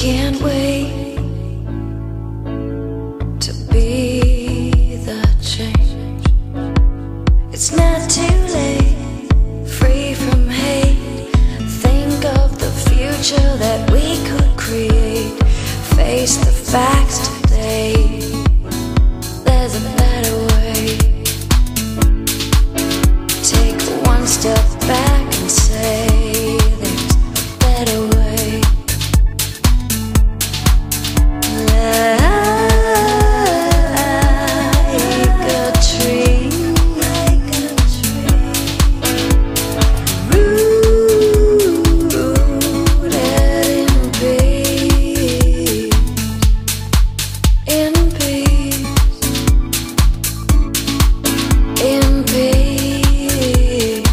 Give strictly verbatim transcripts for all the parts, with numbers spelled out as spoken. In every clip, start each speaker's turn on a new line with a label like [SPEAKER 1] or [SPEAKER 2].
[SPEAKER 1] can't wait to be the change. It's not too late, free from hate. Think of the future that we could create. Face the facts today. There's a better way. Take one step back and say there's a better way. Like a tree, like a tree, rooted in peace, in peace, in peace.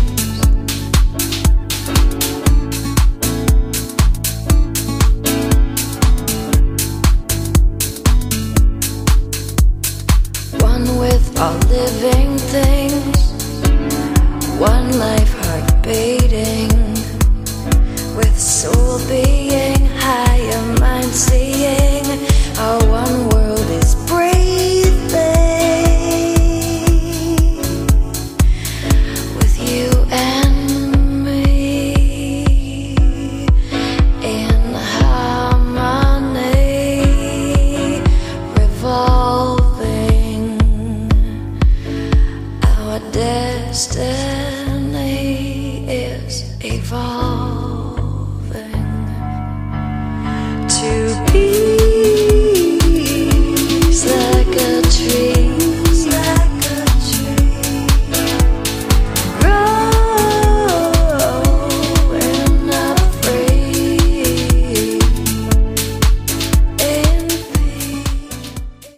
[SPEAKER 1] One with all living things, one life heart beating, with soul beating.